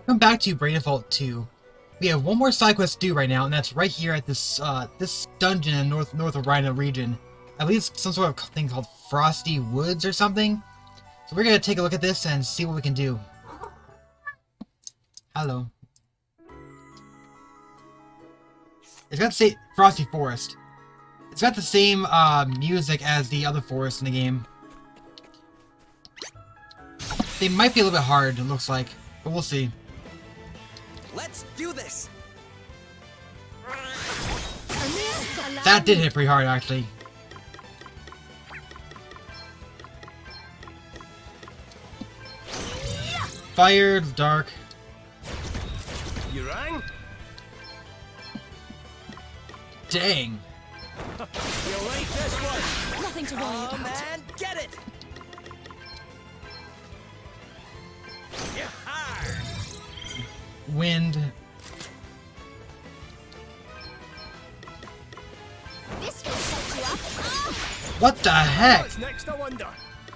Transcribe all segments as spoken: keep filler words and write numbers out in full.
Come back to Brain Default two. We have one more side quest to do right now, and that's right here at this uh, this dungeon in north north of Rhino region. I believe it's some sort of thing called Frosty Woods or something. So we're gonna take a look at this and see what we can do. Hello. It's got the same Frosty Forest. It's got the same uh, music as the other forests in the game. They might be a little bit hard, it looks like, but we'll see. Let's do this. That did hit pretty hard, actually. Fire, dark. You rang? Dang. You like this one? Nothing to worry Oh about. man, get it. Yeah. Wind. This will set you up. Ah! What the heck? What's next, I wonder?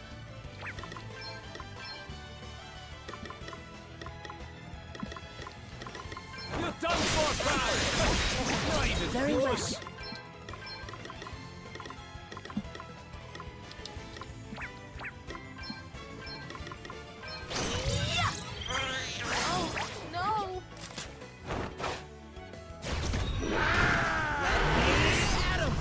You're done for, pal. Not even Very close. well. Oh, no. At him.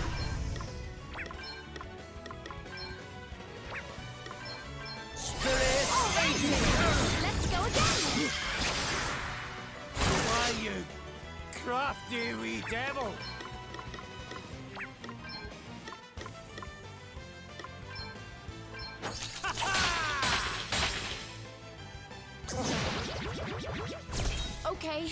Spirit. Let's go again. Why, you crafty wee devil. Okay.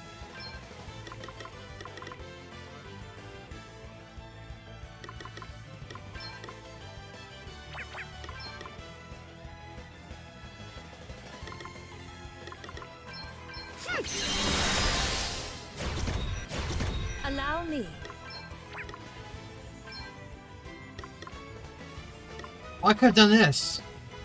Allow me. Well, I could have done this.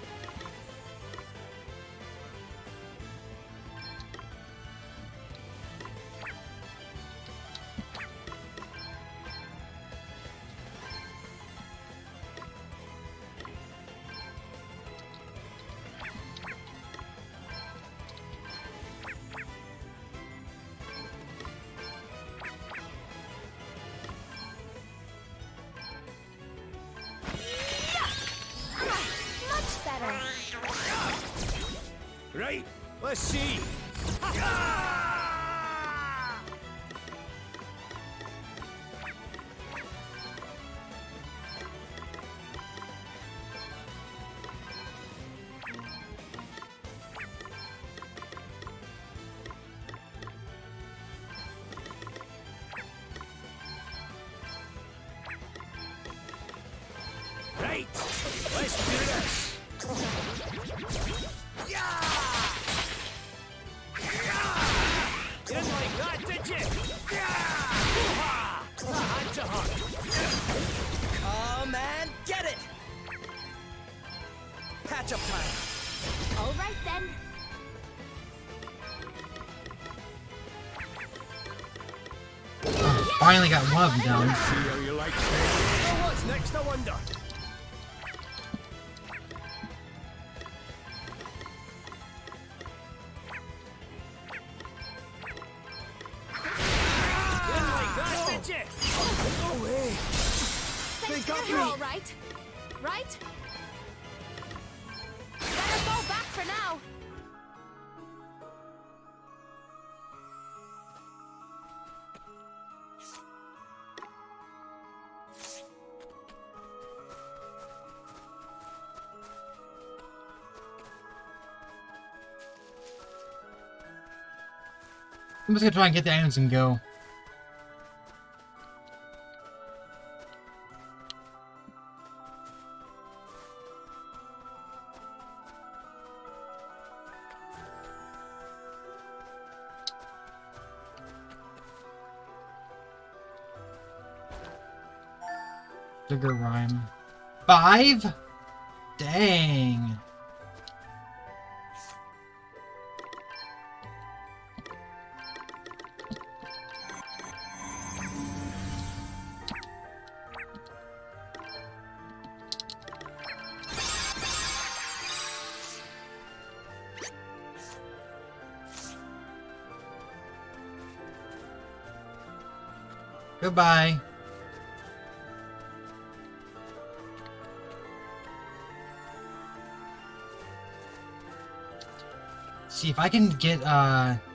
Much better. Right, let's see. Right, let's do this. Yeah! You didn't like that, did you? Yeah! Hoo-ha! I had to hug. Oh man, get it. Patch up time. All right then. Finally got one of them down. See how you like it. Oh, what's next, I wonder? Didn't like that, did you? No way. Thanks got for you're me. all right. Right? Better go back for now. I'm just gonna try and get the items and go. Sugar rhyme. Five? Dang. Goodbye. See if I can get, uh... I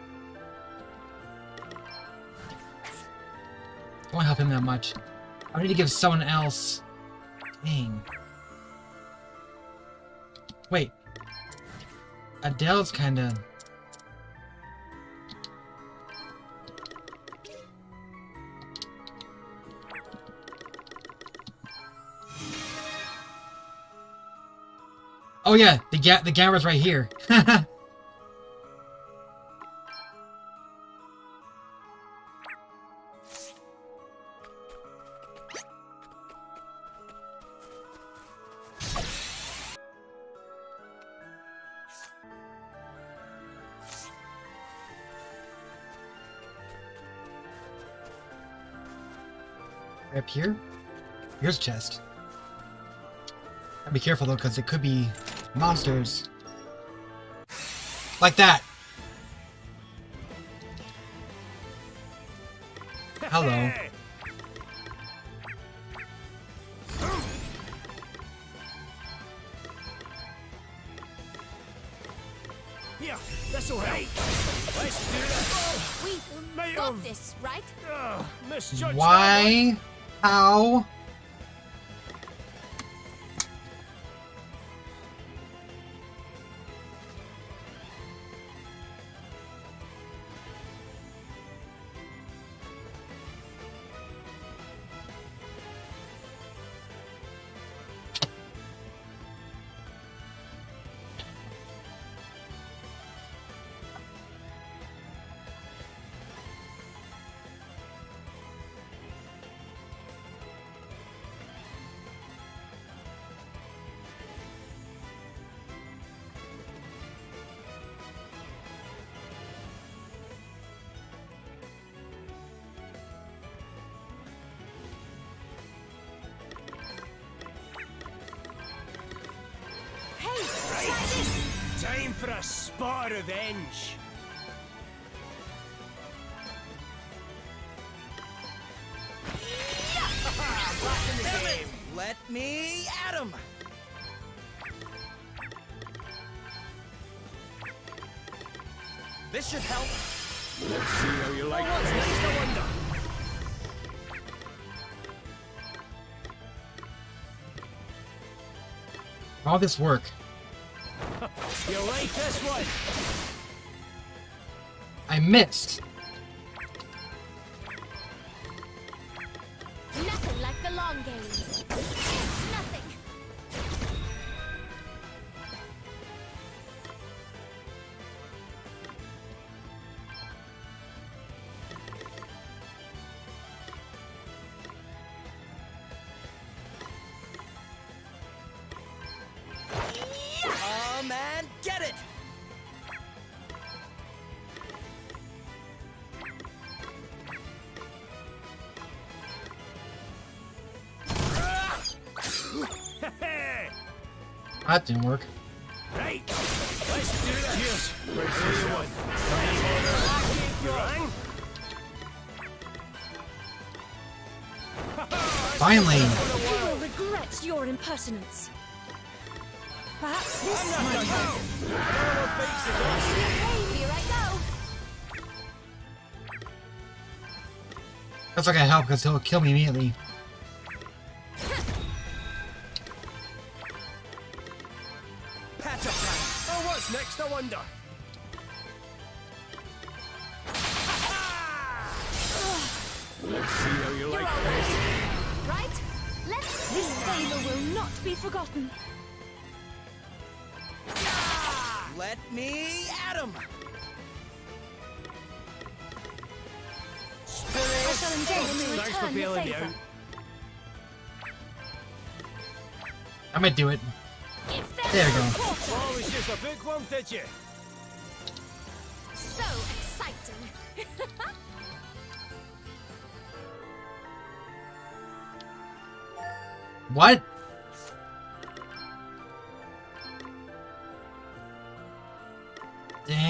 won't help him that much. I need to give someone else... Dang. Wait. Adele's kinda... Oh yeah, the ga the camera's right here. Right up here? Here's a chest. Gotta be careful though, because it could be monsters. Like that! Hello. Here, this'll help. Let's do this. We've May got have this, right? uh, misjudged that one. Why? How? Time for a spot of revenge. Back in the game. Let me at him. This should help. Let's see how you like what's next, I wonder. All this work. You like this one? I missed. Nothing like the long games. It's nothing. Oh man, get it! That didn't work. Right, let's do this. Yes, where's the one? You rang? Finally. You will regret your impertinence. Perhaps this might help. Here I go. That's not gonna help because he'll kill me immediately. Patch up time. Oh, what's next, I wonder? Let's see how you You're like all this. right. Right? Let's This see. favor will not be forgotten. Let me at him. I shall endeavor to Thanks for return the bailing me favor. out. I'm gonna do it. If there's There we no go. quarter. Oh, it's just a big one, did you? So exciting. What?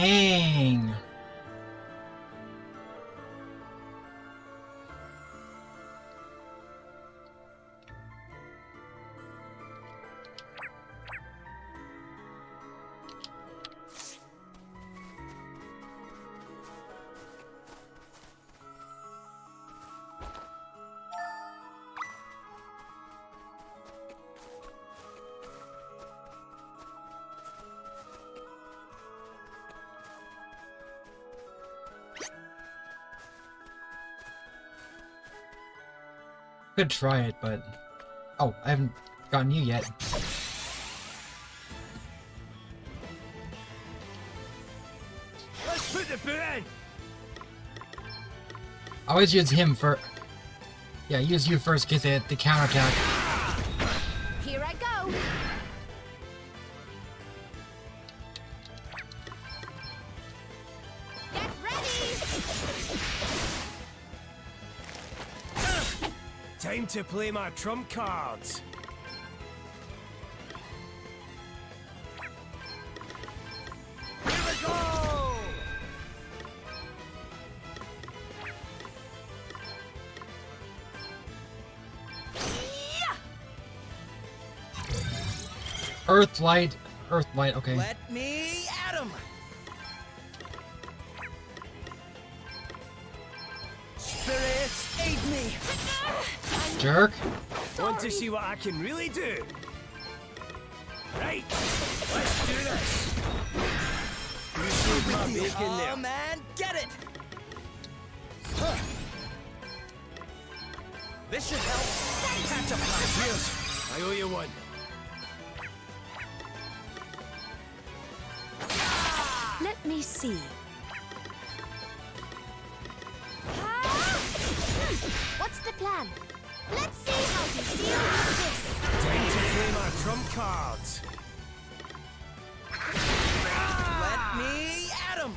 Dang. Could try it, but... Oh, I haven't gotten you yet. Let's put the boot in. I always use him for... Yeah, use you first in case they hit the counterattack. Here I go. Get ready. Time to play my trump cards. Here we go! Earth light, earth light, okay. Let me at 'em. Spirits, aid me. Jerk. Want to see what I can really do? Right, let's do this. You see my bacon there. Oh man, get it. Huh. This should help. Catch up, Cheers. I owe you one. Let me see. What's the plan? Let's see how you deal with this. Time to play my trump cards. Let me at 'em.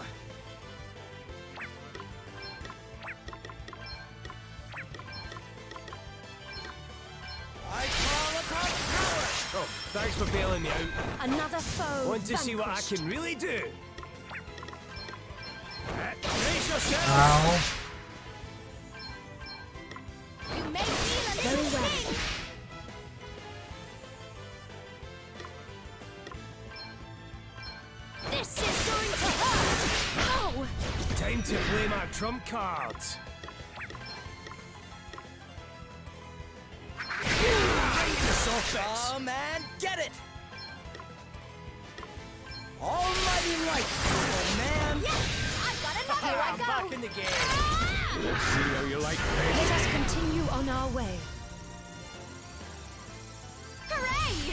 I call upon power. Oh, thanks for bailing me out. Another foe. Want to see what I vanquished. can really do? Uh, Brace yourself. Ow. You may feel a little Very well. sting. This is going to hurt. Oh, Time to play my trump cards. Right in the soffits. Oh man, get it. Almighty light. Oh man. I've got another. Here I I'm go. back in the game. Ah! See how you like this. let us continue on our way. Hooray!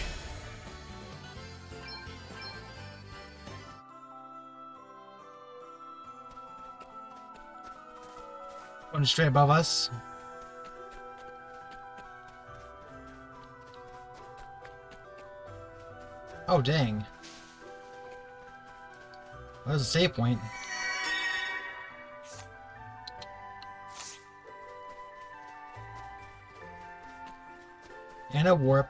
One straight above us. Oh, dang. That was a save point. And a warp.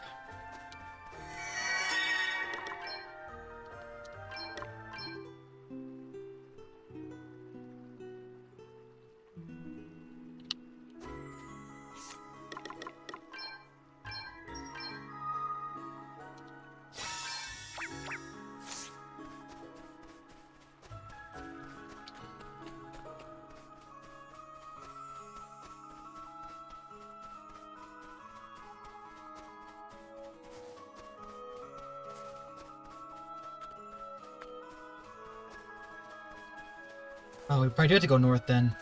Oh, we probably do have to go north then.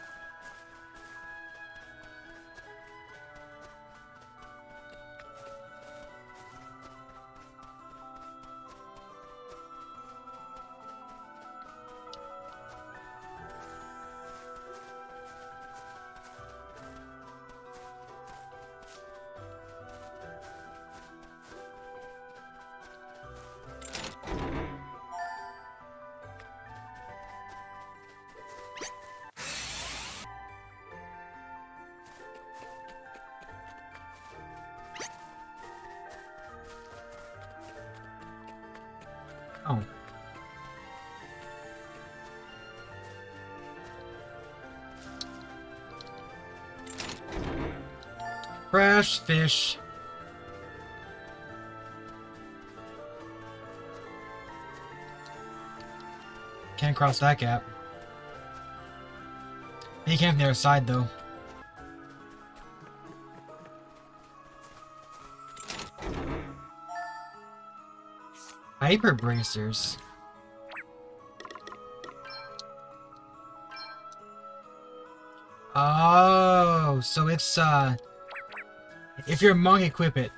Oh. Crash fish. Can't cross that gap. You can't from the other side though. Hyper bracers. Oh, so it's uh If you're a monk, equip it.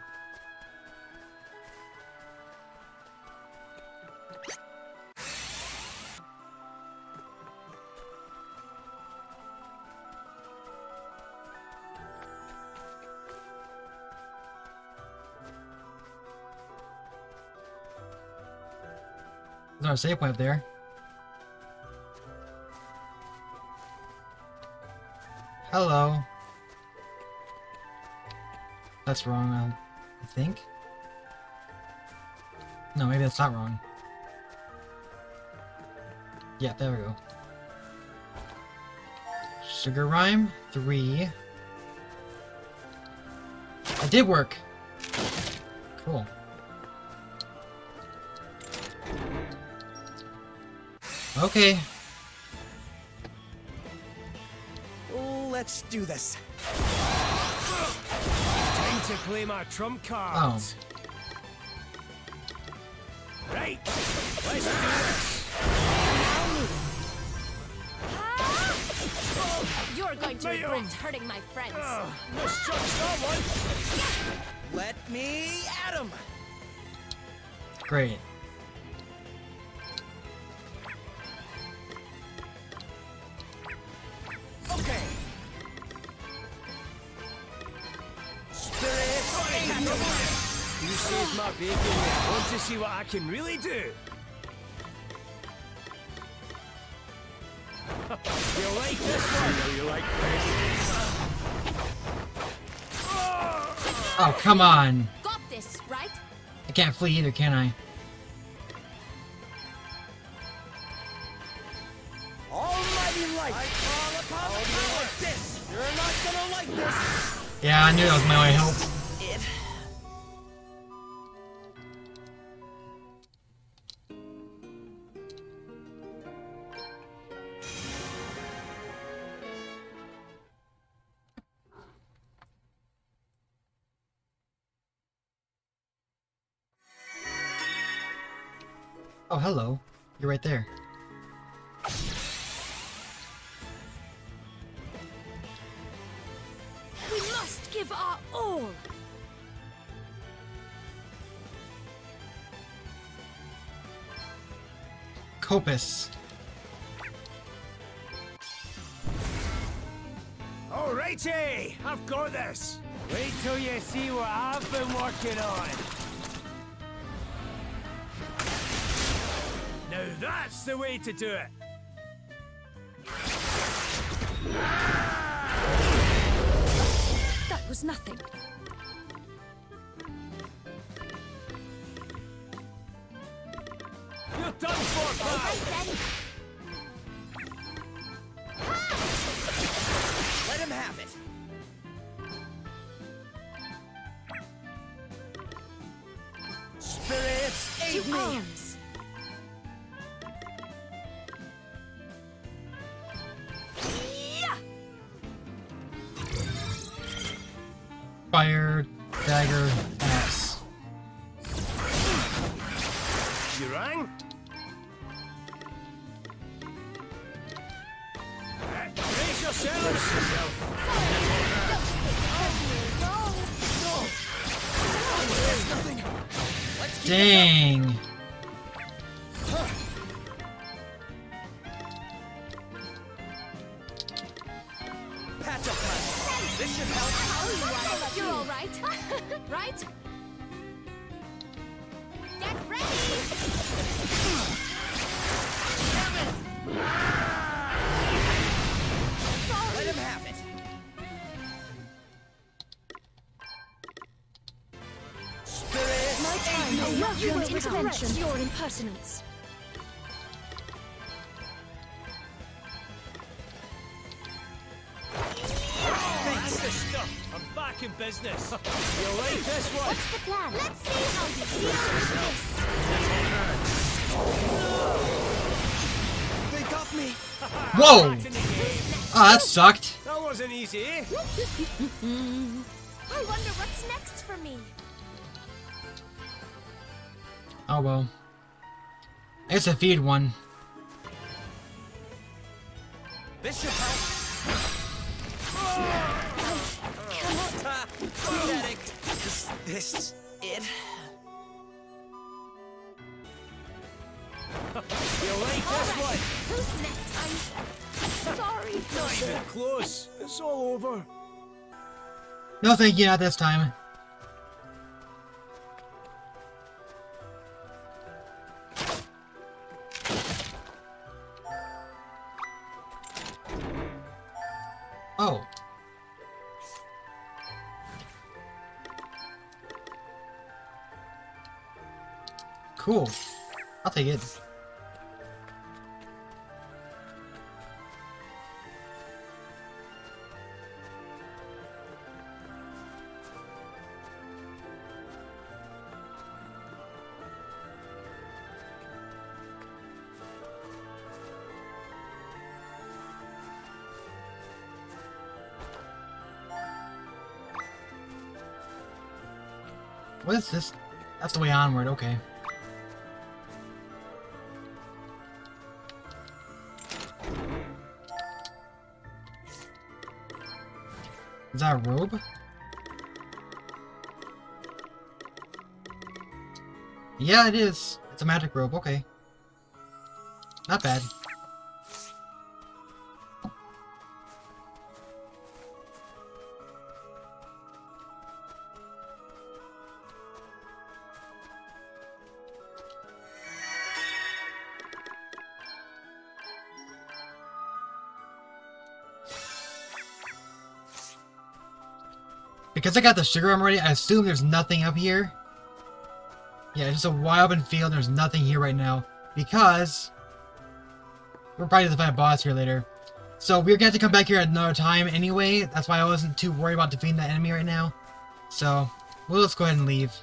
There's our save point up there. Hello. That's wrong, um, I think. No, maybe that's not wrong. Yeah, there we go. Sugar Rhyme, three. It did work! Cool. Okay. Let's do this. Time to play my trump cards. Oh. Right, let's do this. You're going to Mate, regret um, hurting my friends. Oh, misjudged that one. Let me at him. Great. Okay. You saved my bacon. Want to see what I can really do? You like this one? You like this? Oh, come on! Got this, right? I can't flee either, can I? Almighty light. I call upon the power. Like this. You're not gonna like this. Yeah, I knew that was my only hope. It. Oh, hello. You're right there. We must give our all. Copus. Alrighty, I've got this. Wait till you see what I've been working on. Now that's the way to do it. That was nothing. You're done for, pal. Let him have it. Spirits, aid To me. arms. Yeah. Fire, dagger, axe. You rang? Brace yourselves. Dang. Patch up time. This should help. You're all right, right? Get ready. Let him have it. Spirit, My time has not You your will intervention. regret Your impertinence. That's the stuff. I'm back in business. You like this one? What's the plan? Let's see how you deal with this. they got me. Whoa! Back in the game. Ah, that sucked. That wasn't easy, eh? I wonder what's next for me. Oh well. I guess a feed one. This should help. Cannot Pathetic. Is this it? You like this one? Who's next? I'm sorry. Not even close. It's all over. No, thank you, not this time. Oh. Cool. I'll take it. What is this? That's the way onward, okay. Is that a robe? Yeah, it is. It's a magic robe, okay. Not bad. Because I got the sugar already, I assume there's nothing up here. Yeah, it's just a wide open field, there's nothing here right now. Because we're probably gonna find a boss here later. So we're gonna have to come back here at another time anyway. That's why I wasn't too worried about defeating that enemy right now. So, we'll just go ahead and leave.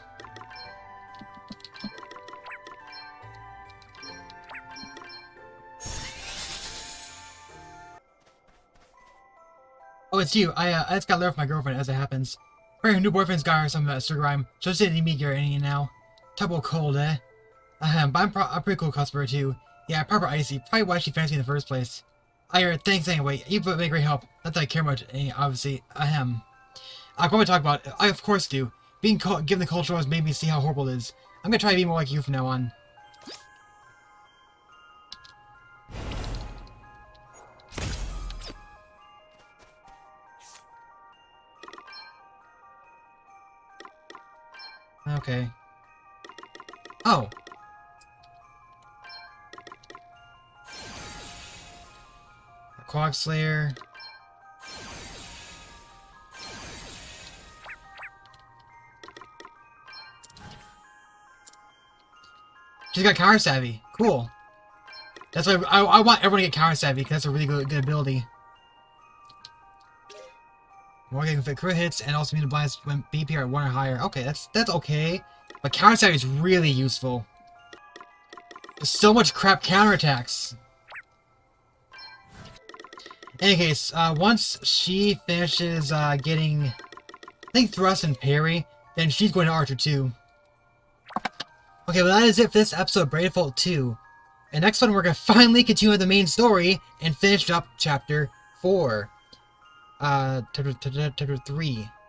Oh, it's you. I, uh, I just got a letter from my girlfriend, as it happens. Her new boyfriend's got her some uh, sugar rhyme, so she didn't need me here any now. Double cold, eh? Ahem, but I'm pro a pretty cool customer, too. Yeah, proper icy. Probably why she fancied me in the first place. I heard, thanks anyway. You've been great help. Not that I care much, eh, obviously. Ahem. I probably talk about it. I, of course, do. Being given the culture has made me see how horrible it is. I'm gonna try to be more like you from now on. Okay. Oh. Quag Slayer. She's got counter savvy. Cool. That's why I, I want everyone to get counter savvy because that's a really good, good ability. More can fit crit hits and also mean to blind when B P are at one or higher. Okay, that's that's okay. But counter savvy is really useful. There's so much crap counterattacks. In any case, uh, once she finishes uh, getting, I think, thrust and parry, then she's going to Archer too. Okay, well that is it for this episode of Brave Default two. And next one we're going to finally continue the main story and finish up Chapter four. Uh, chapter, chapter, chapter three.